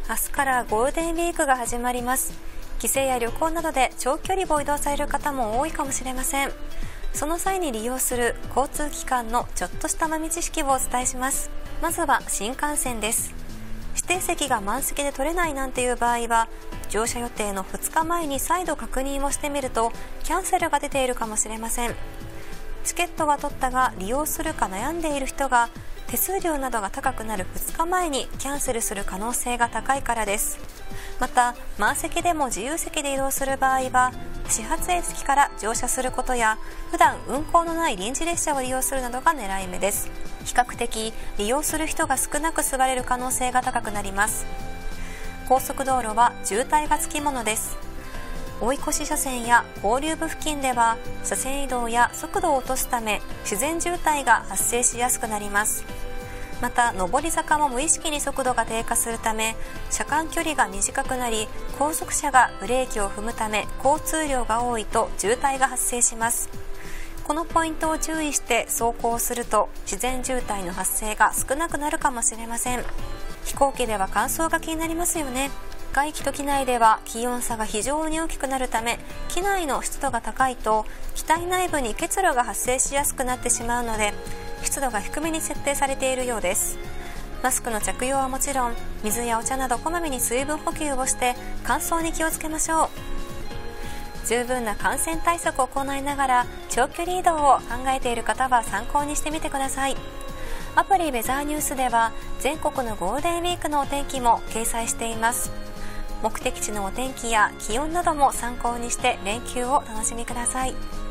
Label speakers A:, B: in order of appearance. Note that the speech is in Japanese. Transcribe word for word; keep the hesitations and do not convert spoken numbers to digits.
A: 明日からゴールデンウィークが始まります。帰省や旅行などで長距離を移動される方も多いかもしれません。その際に利用する交通機関のちょっとした豆知識をお伝えします。まずは新幹線です。指定席が満席で取れないなんていう場合は、乗車予定のふつかまえに再度確認をしてみるとキャンセルが出ているかもしれません。チケットは取ったが利用するか悩んでいる人が手数料などが高くなるふつかまえにキャンセルする可能性が高いからです。また満席でも自由席で移動する場合は、始発駅から乗車することや普段運行のない臨時列車を利用するなどが狙い目です。比較的利用する人が少なく座れる可能性が高くなります。高速道路は渋滞がつきものです。追い越し車線や合流部付近では車線移動や速度を落とすため自然渋滞が発生しやすくなります。また上り坂も無意識に速度が低下するため車間距離が短くなり、後続車がブレーキを踏むため交通量が多いと渋滞が発生します。このポイントを注意して走行すると自然渋滞の発生が少なくなるかもしれません。飛行機では乾燥が気になりますよね。外気と機内では気温差が非常に大きくなるため、機内の湿度が高いと機体内部に結露が発生しやすくなってしまうので、湿度が低めに設定されているようです。マスクの着用はもちろん、水やお茶などこまめに水分補給をして乾燥に気をつけましょう。十分な感染対策を行いながら長距離移動を考えている方は参考にしてみてください。アプリウェザーニュースでは全国のゴールデンウィークのお天気も掲載しています。目的地のお天気や気温なども参考にして連休をお楽しみください。